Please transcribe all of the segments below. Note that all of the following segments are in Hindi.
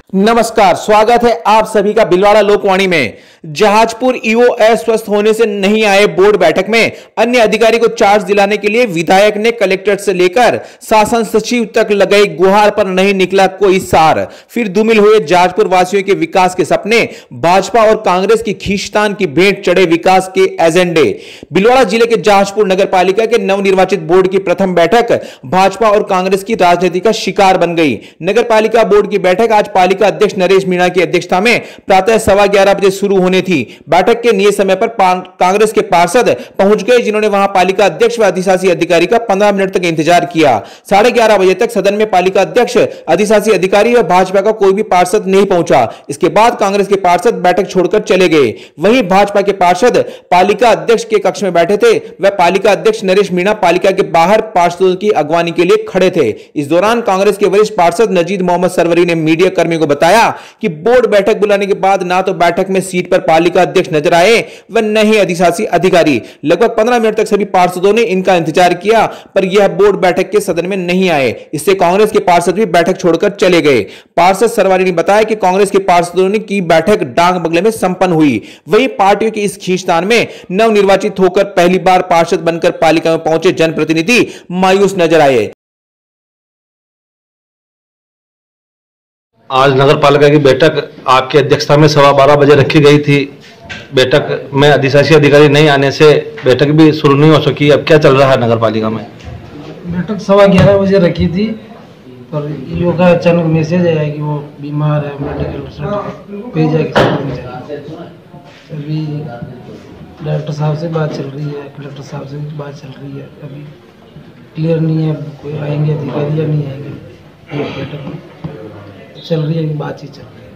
नमस्कार, स्वागत है आप सभी का भीलवाड़ा लोकवाणी में। जहाजपुर ईओ अस्वस्थ होने से नहीं आए बोर्ड बैठक में अन्य अधिकारी को चार्ज दिलाने के लिए विधायक ने कलेक्ट्रेट से लेकर शासन सचिव तक लगाई गुहार पर नहीं निकला कोई सार। फिर धूमिल हुए जहाजपुर वासियों के विकास के सपने, भाजपा और कांग्रेस की खींचतान की भेंट चढ़े विकास के एजेंडे। भीलवाड़ा जिले के जहाजपुर नगर पालिका के नवनिर्वाचित बोर्ड की प्रथम बैठक भाजपा और कांग्रेस की राजनीति का शिकार बन गई। नगर पालिका बोर्ड की बैठक आज पालिका अध्यक्ष नरेश मीणा की अध्यक्षता में प्रातः 11:15 बजे शुरू होनी थी। बैठक के नियत समय पर कांग्रेस के पार्षद पहुंच गए, जिन्होंने वहां पालिका अध्यक्ष व अधिशासी अधिकारी का 15 मिनट तक इंतजार किया। 11:30 बजे तक सदन में पालिका अध्यक्ष, अधिशासी अधिकारी व भाजपा का कोई भी पार्षद नहीं पहुंचा। इसके बाद कांग्रेस के पार्षद बैठक छोड़कर चले गए। वहीं भाजपा के पार्षद पालिका अध्यक्ष के कक्ष में बैठे थे। वह पालिका अध्यक्ष नरेश मीणा पालिका के बाहर पार्षदों की अगवानी के लिए खड़े थे। इस दौरान कांग्रेस के वरिष्ठ पार्षद नजीद मोहम्मद सरवरी ने मीडिया कर्मियों को बताया कि बोर्ड बैठक बुलाने के बाद ना तो बैठक में सीट पर पालिका अध्यक्ष नजर आए व न ही अधिशासी अधिकारी। लगभग 15 मिनट तक सभी पार्षदों ने इनका इंतजार किया, पर यह बोर्ड बैठक के सदन में नहीं आए। इससे कांग्रेस के पार्षद भी बैठक छोड़कर चले गए। पार्षद सरवरी ने बताया कि कांग्रेस के पार्षदों ने की बैठक डांग बंगले में संपन्न हुई। वहीं पार्टियों की इस खींचतान में नवनिर्वाचित होकर पहली बार पार्षद बनकर पालिका में पहुंचे जनप्रतिनिधि मायूस नजर आए। आज नगर पालिका की बैठक आपकी अध्यक्षता में 12:15 बजे रखी गई थी। बैठक में अधिशासी अधिकारी नहीं आने से बैठक भी शुरू नहीं हो सकी। अब क्या चल रहा है नगर पालिका में? बैठक 11:15 बजे रखी थी, पर ईओ का अचानक मैसेज आया कि वो बीमार है, मेडिकल भेजा। अभी डायरेक्टर साहब से बात चल रही है, कलेक्टर साहब से भी बात चल रही है। अभी क्लियर नहीं है कोई आएंगे अधिकारी या नहीं आएंगे। बैठक चल रही है, बातचीत चल रही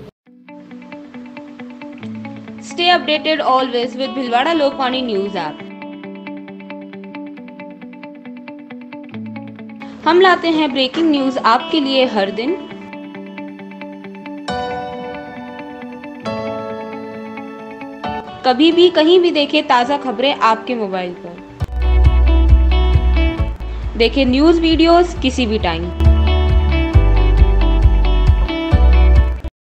है। Stay updated always with Bhilwara Lokvani News app. हम लाते हैं ब्रेकिंग न्यूज आपके लिए हर दिन। कभी भी कहीं भी देखें ताज़ा खबरें आपके मोबाइल पर। देखें न्यूज वीडियोस किसी भी टाइम।